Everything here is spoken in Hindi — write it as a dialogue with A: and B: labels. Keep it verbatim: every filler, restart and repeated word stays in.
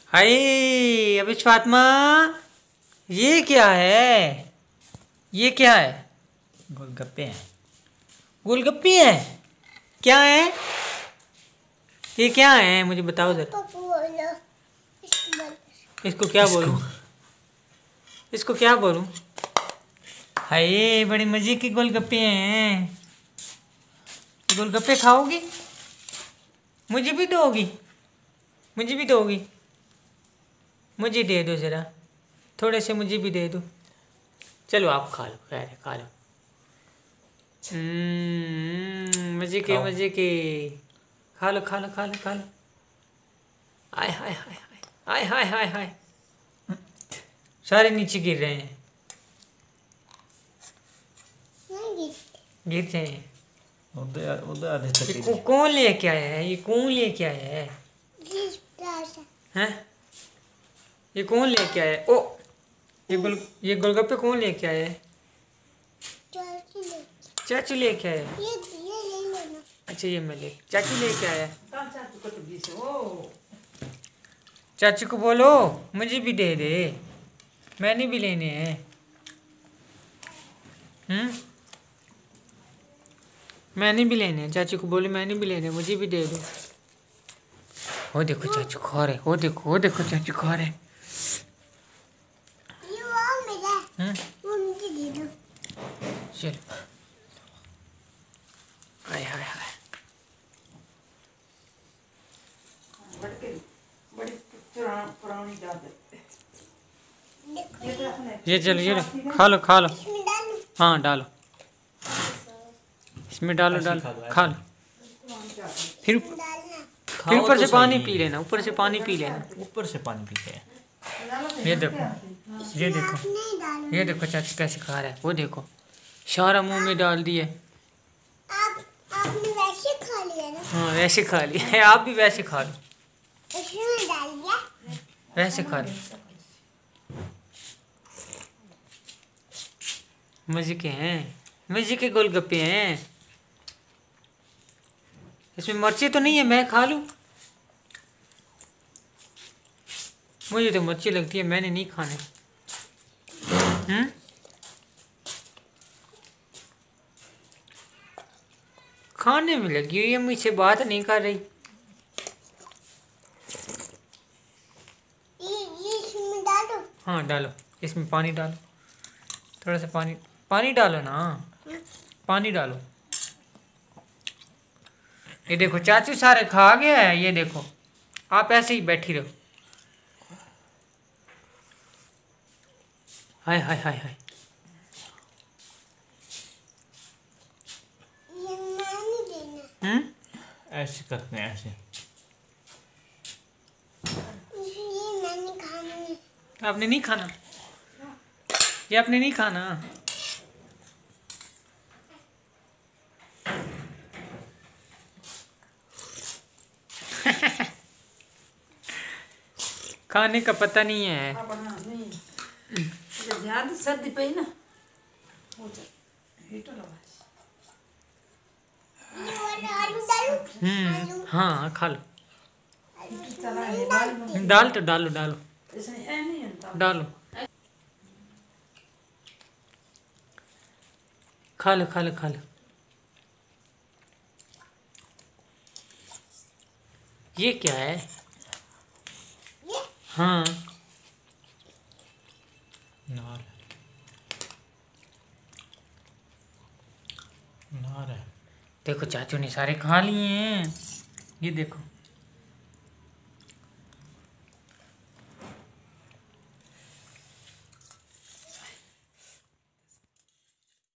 A: हाय अभी फातिमा, ये क्या है? ये क्या है? गोलगप्पे हैं। गोलगप्पे हैं? क्या है ये? क्या है मुझे बताओ जरा। इसको क्या बोलूं? इसको क्या बोलूं? हाय बड़े मजे के गोलगप्पे हैं। गोलगप्पे खाओगी? मुझे भी दोगी? मुझे भी दोगी? मुझे दे दो ज़रा, थोड़े से मुझे भी दे दो। चलो आप खा लो, खैर खा लो। मज़े के मज़े के। खा लो खा लो खा लो खा लो। आय हाय हाय हाय हाय हाय हाय, सारे नीचे गिर रहे हैं। गिर रहे हैं।
B: उधर उधर
A: ये को, कौन लेके आया है? ये कौन लेके आया है? हैं? ये कौन लेके आया है? ओ ये गोल ये गोलगप्पे कौन लेके आया है? चाचू लेके आया है।
C: ये ये ले लेना।
A: अच्छा ये मैं ले चाचू लेके आया है। चाचू को बोलो मुझे भी दे दे, मैंने भी लेने हैं। हम्म मैंने भी लेने हैं। चाचू को बोलो मैंने भी लेने हैं, मुझे भी दे दो। वो देखो चाचू खा रहे, वो देखो वो देखो चाचू खा रहे।
C: ये वो मेरा,
A: हम्म
C: वो मुझे दे दो।
A: चलो हाय हाय हाय। ये चलो ये लो, खा लो खा लो।
C: इसमें डालूं?
A: हाँ डालो, इसमें डालो डालो खा लो। फिर
C: डालना।
A: फिर ऊपर से पानी पी लेना, ऊपर से पानी पी लेना।
B: ऊपर से पानी पीते हैं।
A: ये देखो ये देखो
C: नहीं डालूं।
A: ये देखो चाचू कैसे खा रहा है। वो देखो सारा मुंह में डाल दिया।
C: आप आपने वैसे खा लिया ना?
A: हाँ वैसे खा लिया है, आप भी वैसे खा लो।
C: इसमें डाल दिया।
A: वैसे खा लो। मजे के हैं, मजे के गोलगप्पे हैं। इसमें मिर्ची तो नहीं है, मैं खा लूं? मुझे तो मिर्ची लगती है, मैंने नहीं खाने। हम्म खाने में लगी हुई है, मुझसे बात नहीं कर रही।
C: ये ये इसमें डालो।
A: हाँ डालो, इसमें पानी डालो, थोड़ा सा पानी पानी डालो ना, पानी डालो। ये देखो चाचू सारे खा गया है। ये देखो आप ऐसे ही बैठी रहो। हाय हाय हाय हाय।
C: ये मैंने देना।
A: हम्म
B: ऐसे करते हैं ऐसे।
C: ये मैंने खाना है।
A: आपने नहीं खाना, ये आपने नहीं खाना। खाने का पता नहीं है।
D: सर्दी पे ना
C: ये वाला आलू डालूं?
A: हम्म हाँ खा लो।
C: नहीं डालती।
A: डाल तो डालो डालो डालो, खा लो खा लो खा लो। ये क्या है?
C: ये
A: हाँ
B: नार नार है।
A: देखो चाचू ने सारे खा लिए हैं। ये देखो